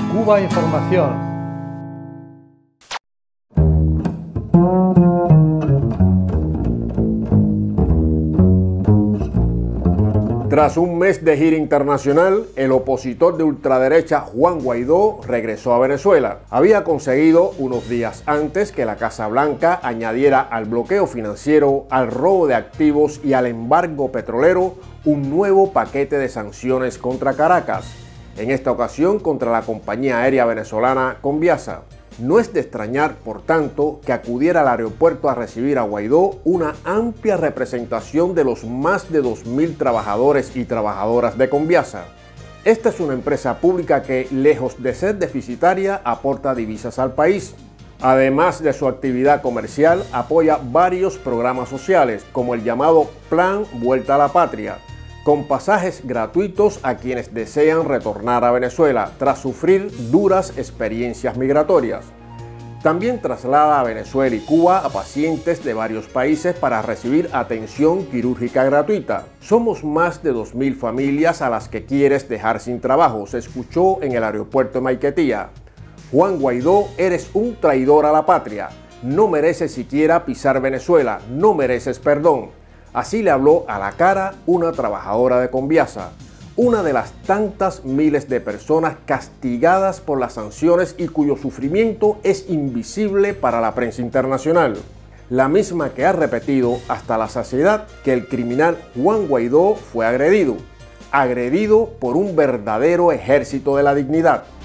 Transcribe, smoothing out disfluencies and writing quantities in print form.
Cuba Información. Tras un mes de gira internacional, el opositor de ultraderecha Juan Guaidó regresó a Venezuela. Había conseguido unos días antes que la Casa Blanca añadiera al bloqueo financiero, al robo de activos y al embargo petrolero un nuevo paquete de sanciones contra Caracas, en esta ocasión contra la compañía aérea venezolana Conviasa. No es de extrañar, por tanto, que acudiera al aeropuerto a recibir a Guaidó una amplia representación de los más de 2.000 trabajadores y trabajadoras de Conviasa. Esta es una empresa pública que, lejos de ser deficitaria, aporta divisas al país. Además de su actividad comercial, apoya varios programas sociales, como el llamado Plan Vuelta a la Patria, con pasajes gratuitos a quienes desean retornar a Venezuela tras sufrir duras experiencias migratorias. También traslada a Venezuela y Cuba a pacientes de varios países para recibir atención quirúrgica gratuita. Somos más de 2.000 familias a las que quieres dejar sin trabajo, se escuchó en el aeropuerto de Maiquetía. Juan Guaidó, eres un traidor a la patria. No mereces siquiera pisar Venezuela, no mereces perdón. Así le habló a la cara una trabajadora de Conviasa, una de las tantas miles de personas castigadas por las sanciones y cuyo sufrimiento es invisible para la prensa internacional. La misma que ha repetido hasta la saciedad que el criminal Juan Guaidó fue agredido por un verdadero ejército de la dignidad.